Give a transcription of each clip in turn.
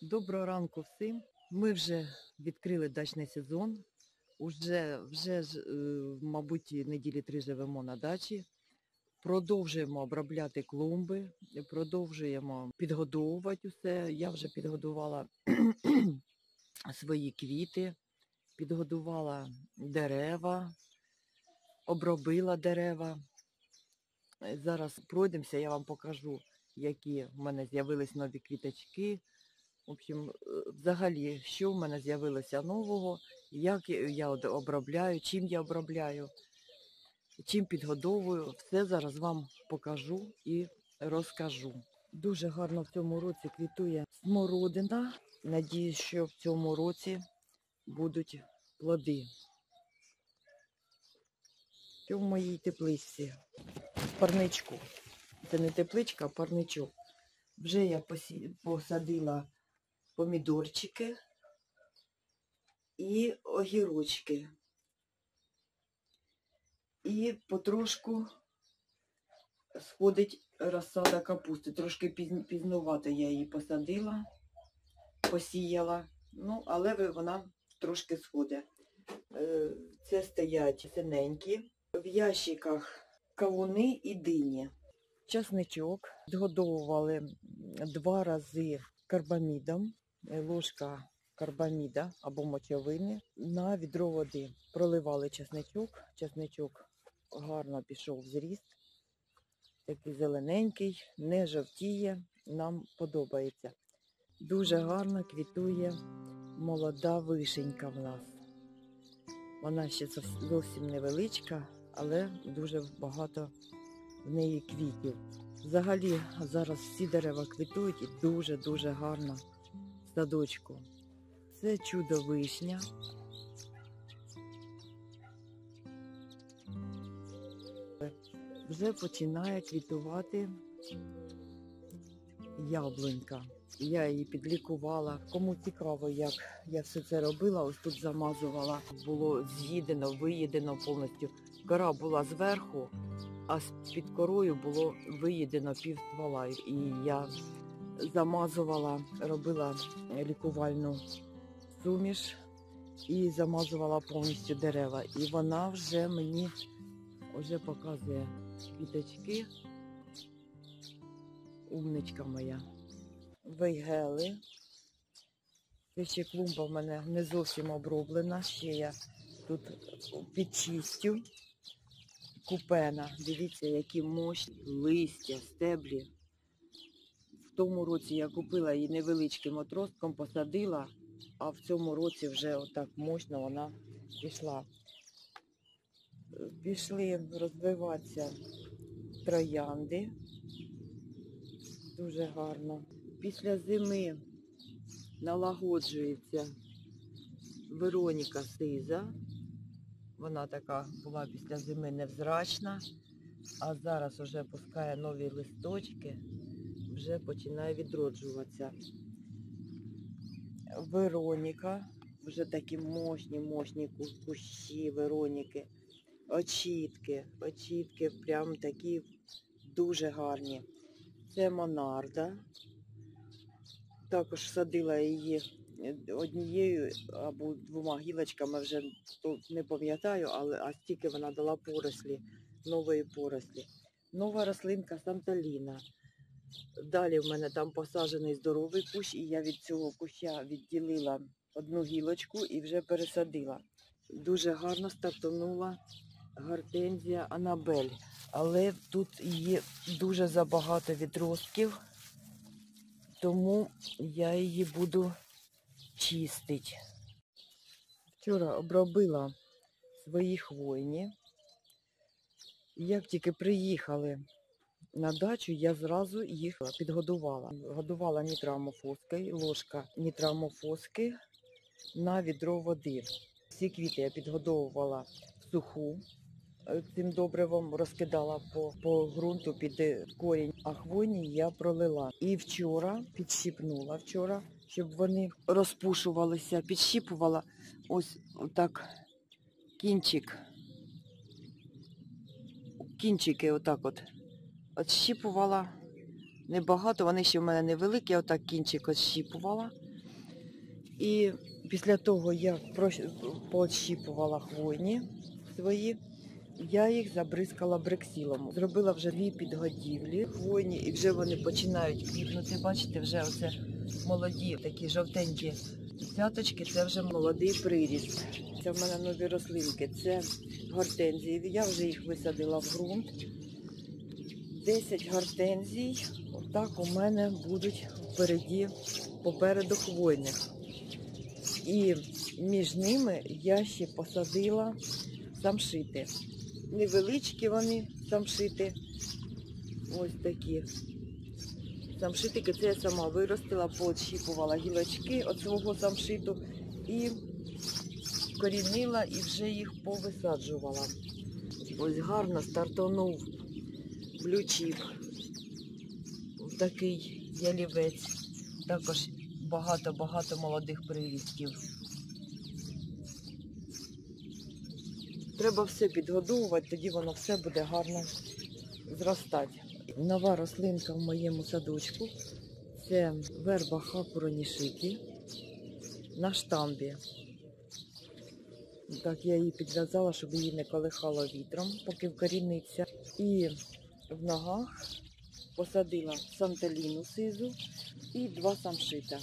Доброго ранку всім. Ми вже відкрили дачний сезон. Мабуть, неділі 3 живемо на дачі. Продовжуємо обробляти клумби, продовжуємо підгодовувати усе. Я вже підгодувала свої квіти, підгодувала дерева, обробила дерева. Зараз пройдемося, я вам покажу, які в мене з'явились нові квіточки. В общем, взагалі, що в мене з'явилося нового, як я обробляю, чим я обробляю, чим підгодовую. Все зараз вам покажу і розкажу. Дуже гарно в цьому році квітує смородина. Надіюсь, що в цьому році будуть плоди. Що в моїй тепличці? Парничку. Це не тепличка, а парничок. Вже я посадила помідорчики і огірочки. І потрошку сходить розсада капусти. Трошки пізнувато я її посадила, посіяла, але вона трошки сходить. Це стоять синенькі. В ящиках кавуни і дині. Часничок згодовували 2 рази карбамідом, ложка карбаміда або мочовини на відро води. Проливали часничок, часничок гарно пішов в зріст, такий зелененький, не жовтіє, нам подобається. Дуже гарно квітує молода вишенька в нас. Вона ще зовсім невеличка, але дуже багато в неї квітів. Взагалі зараз всі дерева квітують і дуже-дуже гарно в садочку. Це чудо вишня. Вже починає квітувати яблунька. Я її підлікувала. Кому цікаво, як я все це робила, ось тут замазувала. Було з'їдено, виїдено повністю. Кора була зверху, а під корою було виїдено пів ствола. І я замазувала, робила лікувальну суміш і замазувала повністю дерева. І вона вже мені показує квіточки. Умничка моя. Вейгели. Це ще клумба в мене не зовсім оброблена. Ще я тут підчистю. Купена. Дивіться, які мощні листя, стеблі. В тому році я купила її невеличким отростком, посадила, а в цьому році вже отак мощно вона пішла. Пішли розвиватися троянди. Дуже гарно. Після зими налагоджується Вероніка сиза. Вона така була після зими невзрачна, а зараз вже пускає нові листочки, вже починає відроджуватися. Вероніка, вже такі мощні кущі Вероніки. Очітки прям такі дуже гарні. Це Монарда. Також садила її однією або 2 гілочками, вже не пам'ятаю, а стільки вона дала порослі, нової порослі. Нова рослинка Санталіна. Далі в мене там посаджений здоровий кущ, і я від цього куща відділила 1 гілочку і вже пересадила. Дуже гарно стартанула гортензія Анабель. Але тут є дуже забагато відростків, тому я її буду чистити. Вчора обробила свої хвойні. Як тільки приїхали на дачу, я зразу їх підгодувала. Годувала нітроамофоскою, ложка нітроамофоски на відро води. Всі квіти я підгодовувала в суху. Цим добривом розкидала по ґрунту під корінь, а хвойні я пролила. І вчора підщипнула, щоб вони розпушувалися, підщипувала ось отак кінчики отак от щипувала. Небагато, вони ще в мене невеликі, отак кінчик відщипувала. І після того, як поотщіпувала хвойні свої, я їх забризкала брексілом. Зробила вже 2 підгодівлі хвойні, і вже вони починають квітнути. Бачите, вже оце молоді, такі жовтенькі цяточки, це вже молодий приріст. Це в мене нові рослинки, це гортензії. Я вже їх висадила в ґрунт. 10 гортензій, отак у мене будуть попереду хвойних. І між ними я ще посадила самшити. Невеличкі вони самшити, ось такі. Самшитики це я сама виростила, поотщіпувала гілочки від свого самшиту і корінила і вже їх повисаджувала. Ось гарно стартонув блючіп. Такий ялівець. Також багато-багато молодих прирістків. Треба все підгодовувати, тоді воно все буде гарно зростати. Нова рослинка в моєму садочку – це верба хакуронішики на штамбі. Так, я її підв'язала, щоб її не колихало вітром, поки вкоріниться. І в ногах посадила санталіну сизу і 2 самшита.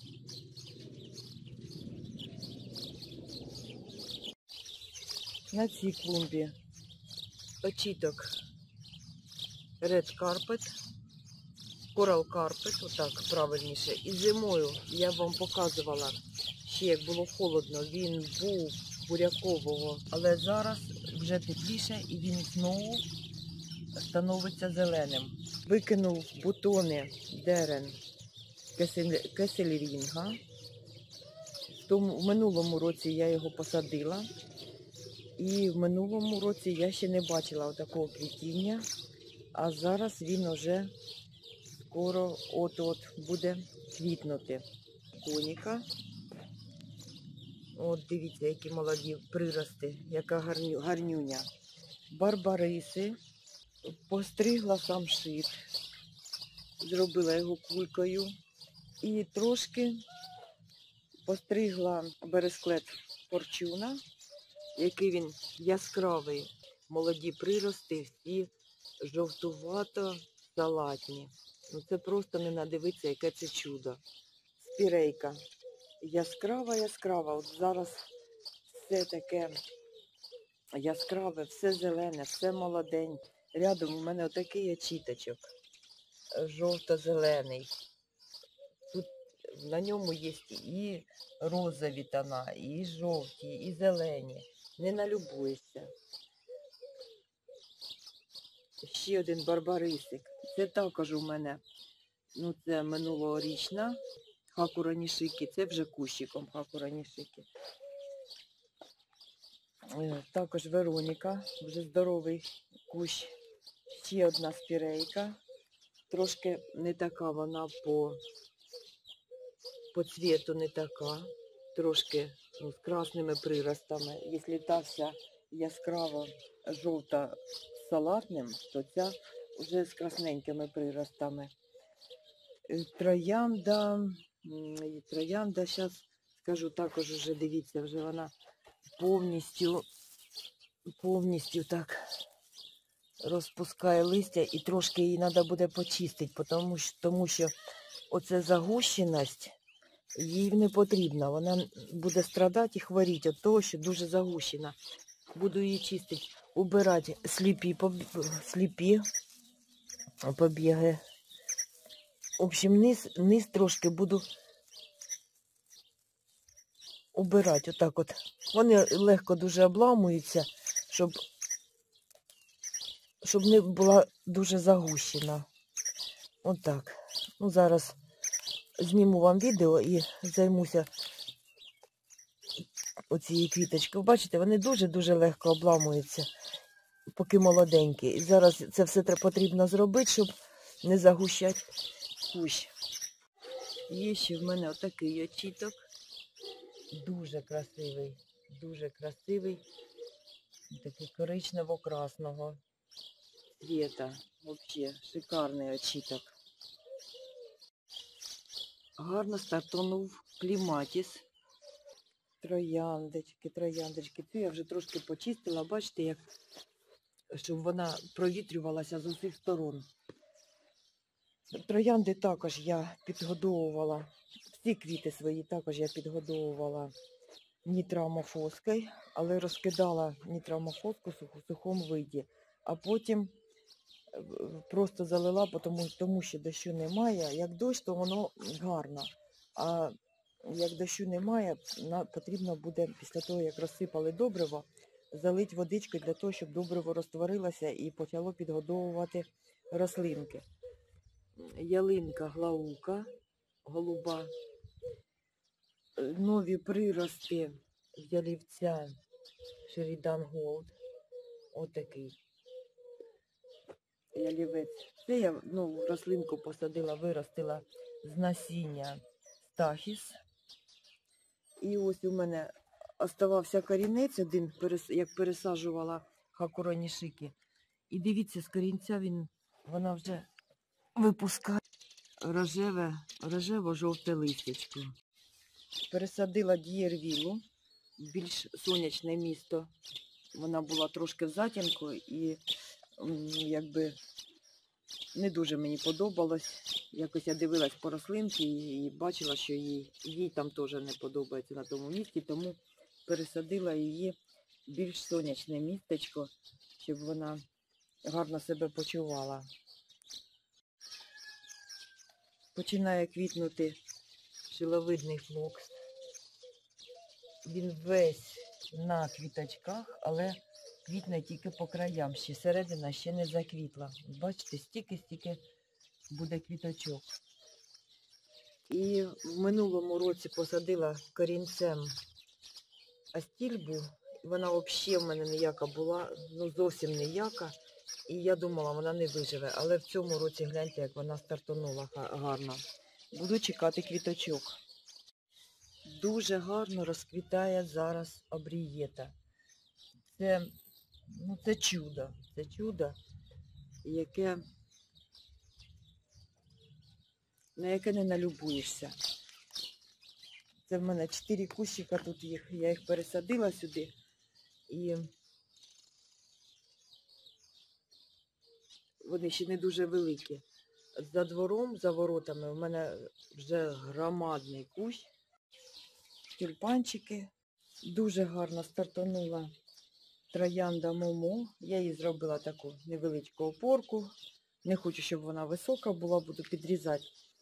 На цій клумбі очіток Red Carpet, Coral Carpet, отак правильніше. І зимою я вам показувала, ще як було холодно, він був бурякового, але зараз вже тепліше і він знову становиться зеленим. Викинув бутони дерен кеселірінга. В минулому році я його посадила. І в минулому році я ще не бачила такого квітіння. А зараз він уже скоро от-от буде квітнути. Коніка. От дивіться, які молоді прирости, яка гарнюня. Барбариси. Постригла самшит. Зробила його кулькою. І трошки постригла бересклет форчуна, який він яскравий. Молоді прирости, всі жовтувато-салатні. Ну це просто не надивитися, яке це чудо. Спірейка. Яскрава. От зараз все таке яскраве, все зелене, все молоденьке. Рядом у мене отакий очіточок. Жовто-зелений. Тут на ньому є і розові тона, і жовті, і зелені. Не налюбуєшся. Ще один барбарисик. Це також у мене, ну це минулорічна хакуронішики, це вже кущиком хакуронішики. Також Вероніка, вже здоровий кущ. Ще одна спірейка. Трошки не така вона по цвіту не така. Трошки з красними приростами. Якщо та вся яскраво жовта з салатним, то ця вже з красненькими приростами. Троянда, зараз скажу, також вже дивіться, вже вона повністю так розпускає листя і трошки її треба буде почистити, тому що оце загущеність їй не потрібна. Вона буде страдати і хворіти від того, що дуже загущена. Буду її чистити, убирати сліпі побіги. В общем, низ трошки буду убирати. Отак от. Вони легко дуже обламуються, щоб не була дуже загущена. Отак. Ну, зараз зніму вам відео і займуся оцією квіточкою. Бачите, вони дуже-дуже легко обламуються, поки молоденькі. І зараз це все потрібно зробити, щоб не загущати кущ. Є ще в мене отакий очіток. Дуже красивий. Такий коричнево-красного цвіта. Взагалі, шикарний очіток. Гарно стартонув кліматіс. трояндочки. Цю я вже трошки почистила, бачите, як, щоб вона провітрювалася з усіх сторон. Троянди також я підгодовувала, всі квіти свої також я підгодовувала нітрамофоскою, але розкидала нітрамофоску в сухому виді, а потім просто залила, тому що дощу немає. Як дощ, то воно гарно, а як дощу немає, потрібно буде після того, як розсипали добриво, залити водичкою для того, щоб добриво розтворилося і почало підгодовувати рослинки. Ялинка глаука, голуба, нові прирости ялівця Шерідан Голд, отакий ялівець. Це я нову рослинку посадила, виростила з насіння стахіс. І ось у мене оставався корінець один, як пересаджувала хакуронішики. І дивіться, з корінця вона вже випускає рожево-жовте листячко. Пересадила Д'єрвілу в більш сонячне місто. Вона була трошки в затінку і якби не дуже мені подобалось. Якось я дивилась по рослинці і бачила, що їй там теж не подобається на тому місці, тому пересадила її в більш сонячне містечко, щоб вона гарно себе почувала. Починає квітнути шиловидний флокс. Він весь на квіточках, але квітне тільки по краям, ще середина ще не заквітла. Бачите, стільки буде квіточок. І в минулому році посадила корінцем астільбу. Вона взагалі в мене ніяка була, зовсім ніяка. І я думала, вона не виживе. Але в цьому році, гляньте, як вона стартанула гарно. Буду чекати квіточок. Дуже гарно розквітає зараз обрієта. Це чудо. Це чудо, на яке не налюбуєшся. Це в мене 4 кущика тут їх. Я їх пересадила сюди. І вони ще не дуже великі. За двором, за воротами, в мене вже громадний кущ. Тюльпанчики. Дуже гарно стартанула троянда Момо. Я їй зробила таку невеличку опорку. Не хочу, щоб вона висока була, буду підрізати.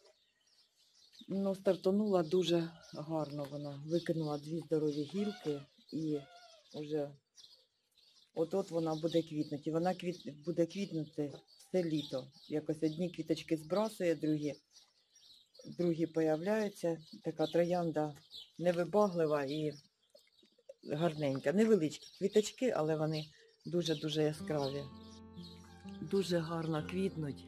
Стартанула дуже гарно вона. Викинула 2 здорові гілки і вже от вона буде квітнути. І вона буде квітнути все літо. Якось одні квіточки збрасує, другі появляються. Така троянда невибаглива і гарненька. Невеличкі квіточки, але вони дуже-дуже яскраві. Дуже гарно квітнуть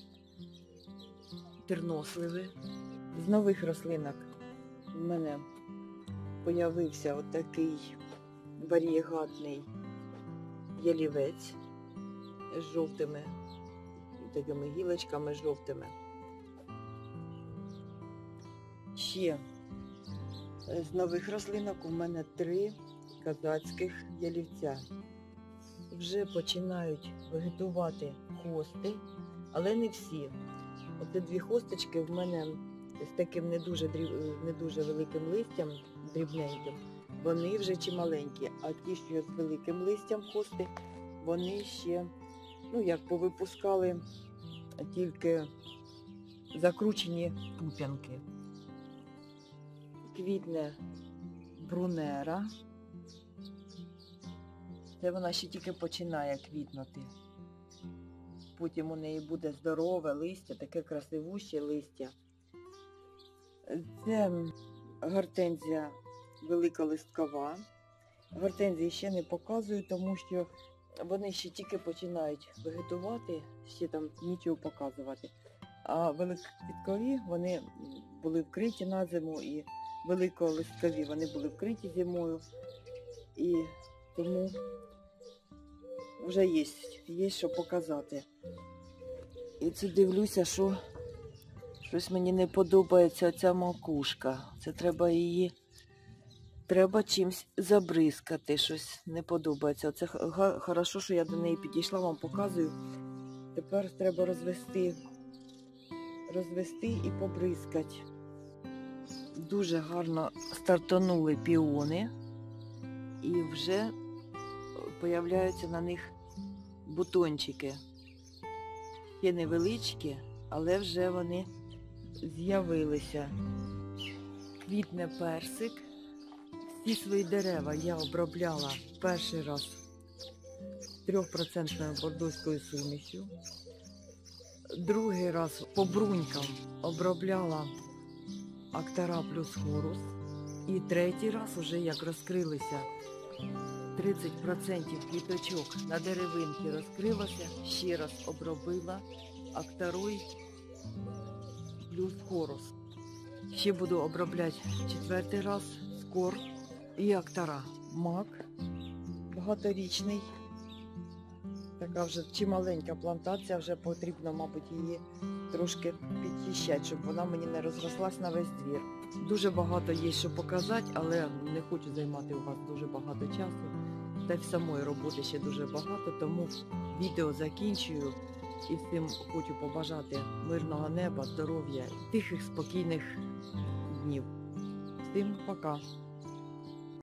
терносливи. З нових рослинок в мене появився отакий варієгатний ялівець з жовтими такими гілочками жовтими. Ще з нових рослинок у мене 3 казацьких ялівця. Вже починають вегетувати хости, але не всі. Оце 2 хосточки в мене з таким не дуже великим листям, дрібненьким, вони вже чималенькі, а ті, що з великим листям хости, вони ще, повипускали тільки закручені пуп'янки. Квітне брунера. Це вона ще тільки починає квітнути. Потім у неї буде здорове листя, таке красивуще листя. Це гортензія великолисткова. Гортензії ще не показую, тому що вони ще тільки починають вегетувати, ще там нічого показувати. А великоквіткові, вони були вкриті на зиму, і великолисткові, вони були вкриті зимою. І тому вже є що показати. І це дивлюся, що щось мені не подобається оця макушка. Це треба її Треба чимсь забризкати, щось не подобається. Це хорошо, що я до неї підійшла, вам показую. Тепер треба розвести і побризкати. Дуже гарно стартанули піони і вже появляються на них бутончики. Ще невеличкі, але вже вони з'явилися. Квітне персик. Всі свої дерева я обробляла перший раз 3% бордоською сумішю. Другий раз по брунькам обробляла Актара плюс Хорус. І третій раз, уже як розкрилися 30% квіточок на деревинки розкрилося, ще раз обробила Актарой плюс Хорус. Ще буду обробляти четвертий раз Скор і Актара. Мак багаторічний. Така вже чималенька плантація, вже потрібно, мабуть, її трошки підчищати, щоб вона мені не розрослась на весь двір. Дуже багато є що показати, але не хочу займати у вас дуже багато часу. Та й в самої роботи ще дуже багато, тому відео закінчую. І всім хочу побажати мирного неба, здоров'я, тихих, спокійних днів. Всім пока!